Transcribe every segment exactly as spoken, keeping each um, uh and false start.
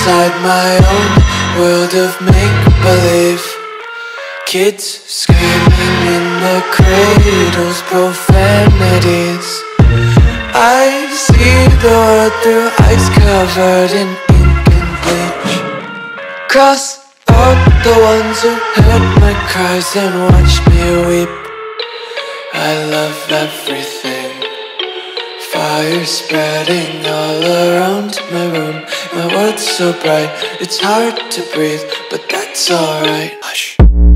inside my own world of make-believe. Kids screaming in their cradles, profanities. I see the world through eyes covered in ink and bleach. Cross out the ones who heard my cries and watched me weep. I love everything. Fire spreading all around my room. My world's so bright, it's hard to breathe, but that's alright. Hush.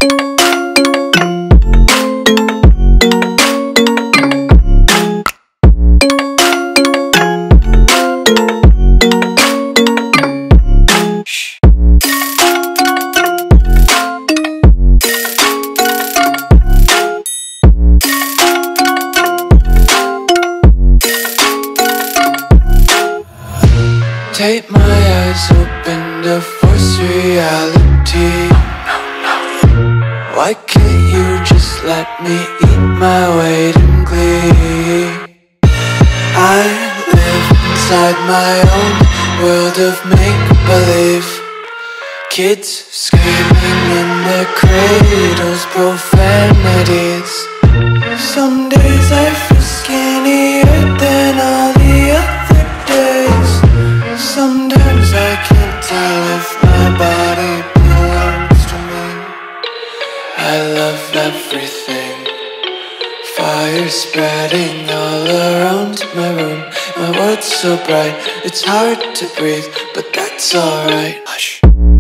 Take my eyes open to force reality. Why can't you just let me eat my weight in glee? I live inside my own world of make-believe. Kids screaming in their cradles, profanities. Some days I feel skinnier than all the other days. Sometimes I can't tell if my body belongs to me. I love everything. Fire spreading all around my room. My world's so bright, it's hard to breathe, but that's alright. Hush.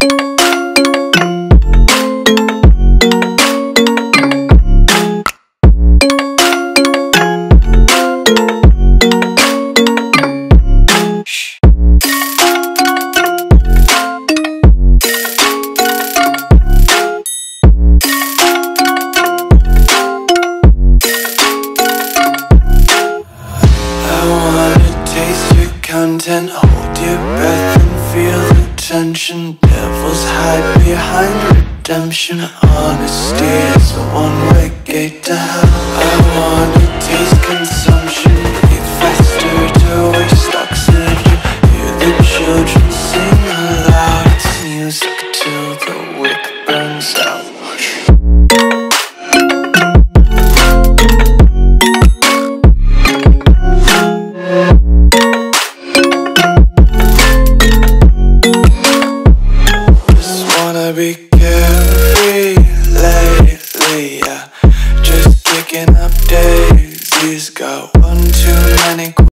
Content, hold your breath and feel the tension. Devils hide behind redemption. Honesty is a one-way gate to hell. I wanna taste consumption, breathe faster to waste oxygen. Hear the children sing aloud. It's music till the wick burns out. Be carefree lately, yeah. Just kicking up daisies. Got one too many